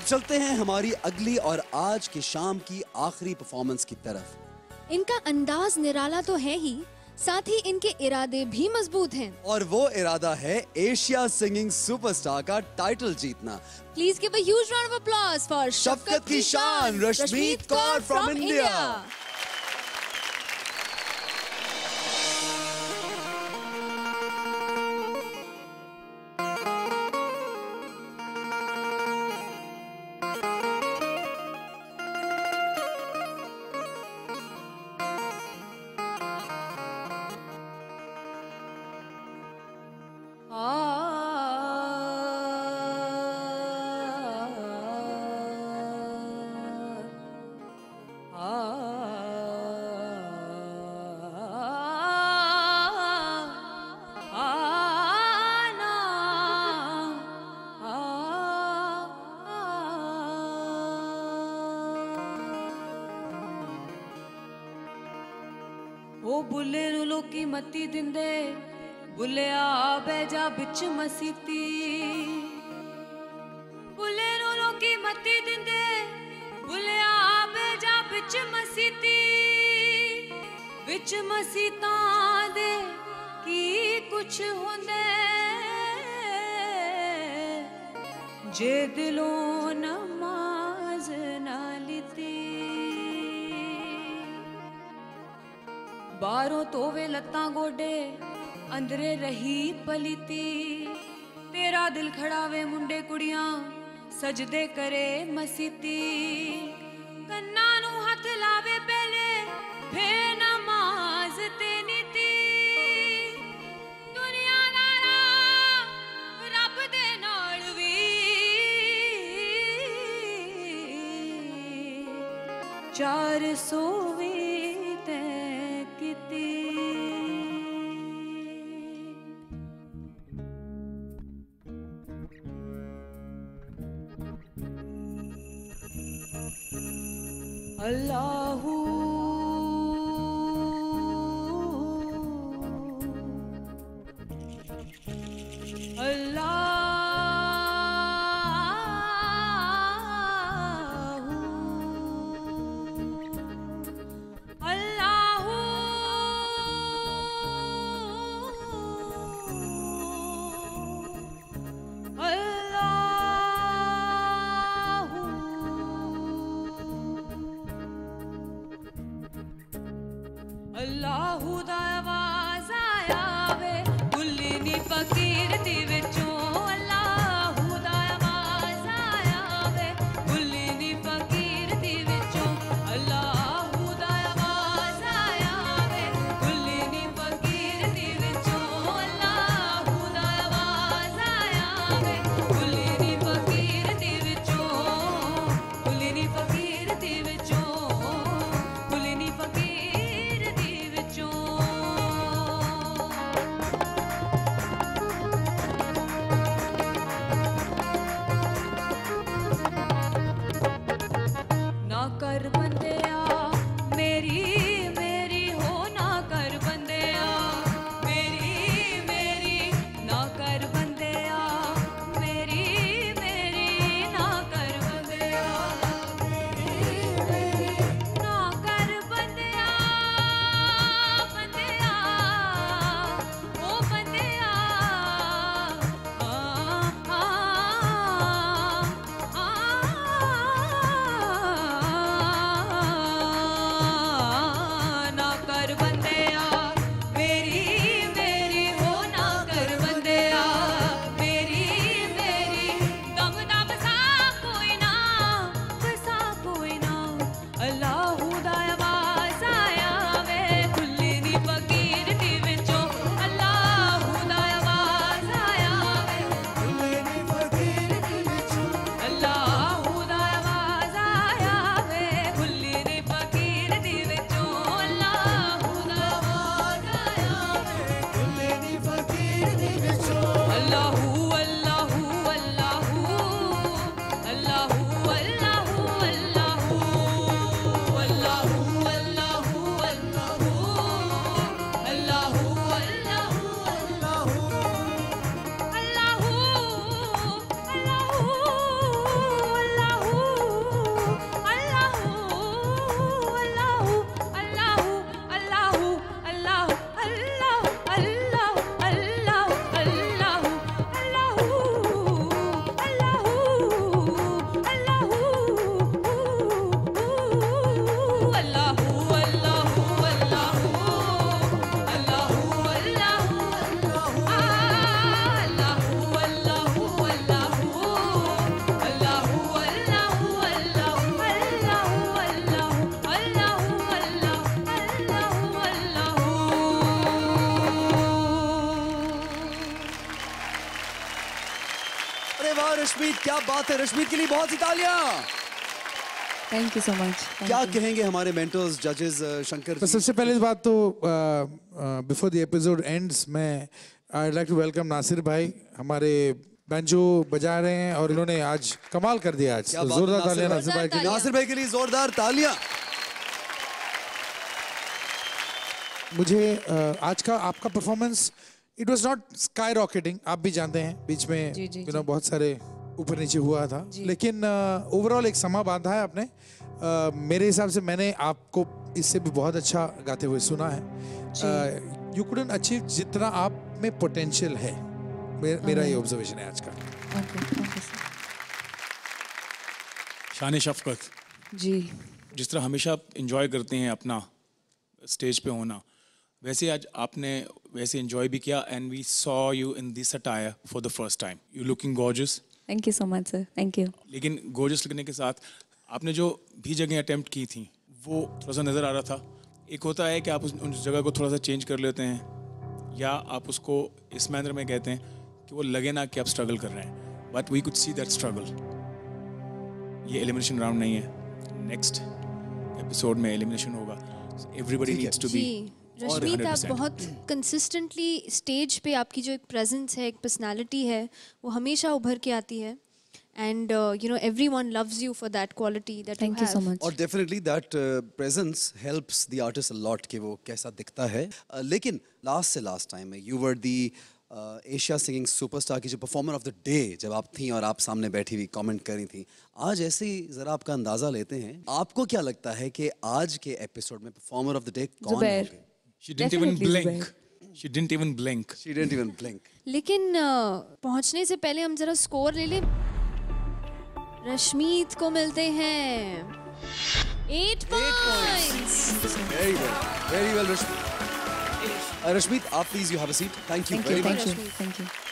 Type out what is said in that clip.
अब चलते हैं हमारी अगली और आज की शाम की आखिरी परफॉर्मेंस की तरफ। इनका अंदाज निराला तो है ही, साथ ही इनके इरादे भी मजबूत हैं। और वो इरादा है एशिया सिंगिंग सुपरस्टार का टाइटल जीतना। Please give a huge round of applause for Shafqat की शान रश्मीत कौर फ्रॉम इंडिया। ओ बुले नु लोकी मती दिंदे, बुलिया बह जा बिच मसीती। बुले नु लोकी मती दिंदे, बुलिया बह जा बिच मसीती। बिच मसीतां दे की कुछ होंदे, जे दिलों नमाज ना लिती। बारों तोवे लत्तां गोडे, अंदरे रही पलीती। तेरा दिल खड़ावे मुंडे कुड़ियां, सजदे करे मसीती। कन्ना नू हथ लावे पहले, फिर नमाज ते नीती। दुनियादारा रब दे नाल वी चार सौ भी अल्लाहू अल्लाहू दा आवाज आया वे, बुल्ली नी फकीर दी विचों। अल्लाहू दा आवाज आया वे, बुल्ली नी फकीर दी विचों। अल्लाहू दा आवाज आया वे, बुल्ली नी फकीर दी विचों। अल्लाहू दा आवाज आया वे, बुल्ली नी फकीर दी विचों। बुल्ली नी फकीर दी विचों, बुल्ली नी फकीर दी विचों। रश्मीत, क्या बात है। रश्मीत के लिए बहुत सी तालियां। Thank you so much. क्या कहेंगे हमारे मेंटर्स, जजेस, शंकर तो जी? सबसे पहले बात तो बिफोर द एपिसोड एंड्स मैं I like to welcome Nasir भाई, हमारे बैंजो बजा रहे हैं और इन्होंने आज कमाल कर दिया आज। क्या तो बात है, जोरदार नासिर तालियां भाई। नासिर भाई के लिए। नासिर भाई के लिए जोरदार तालियां। मुझे आज का आपका performance it was not skyrocketing, आप भी जानते हैं बीच में जी, जी, यू नो बहुत सारे ऊपर नीचे हुआ था, लेकिन ओवरऑल एक समा बांधा है आपने। मेरे हिसाब से मैंने आपको इससे भी बहुत अच्छा गाते हुए सुना है। यू कुडंट अचीव जितना आप में पोटेंशियल है, मेरा ये ऑब्जर्वेशन है आज का। Okay sir. शान शफ़क़त, जी जिस तरह हमेशा आप इंजॉय करते हैं अपना स्टेज पे होना, वैसे आज आपने वैसे इंजॉय भी किया and we saw you in this attire for the first time. You looking gorgeous. Thank you so much sir, thank you. लेकिन गॉर्जियस लगने के साथ आपने जो भी जगह अटेम्प्ट की थी वो थोड़ा सा नज़र आ रहा था। एक होता है कि आप उस जगह को थोड़ा सा चेंज कर लेते हैं, या आप उसको इस मैनर में कहते हैं कि वो लगे ना कि आप स्ट्रगल कर रहे हैं, but we could see that struggle. ये एलिमिनेशन राउंड नहीं है, नेक्स्ट एपिसोड में एलिमिनेशन होगा। Everybody needs to be. Ji Rashmeet, आप बहुत कंसिस्टेंटली स्टेज पे आपकी जो एक प्रेजेंस है, एक पर्सनालिटी है, वो हमेशा उभर के आती है। And you know everyone loves you for that quality that thank you so much. और definitely that presence helps the artist a lot कि वो कैसा दिखता है। लेकिन लास्ट से लास्ट टाइम में you were the Asia singing superstar की जो परफॉर्मर ऑफ द डे जब आप थी और आप सामने बैठी हुई कमेंट करी थी। आज ऐसे ही जरा आपका अंदाजा लेते हैं, आपको क्या लगता है कि आज के एपिसोड में परफॉर्मर ऑफ द डे कौन जुबैर। होंगे? She didn't even Definitely blink. She didn't even blink. She didn't even blink. लेकिन पहुंचने से पहले हम जरा स्कोर ले लें। रश्मीत को मिलते हैं 8 points. Very well, Rashmeet. Rashmeet, आप please you have a seat. Thank you thank very you, much. Thank you.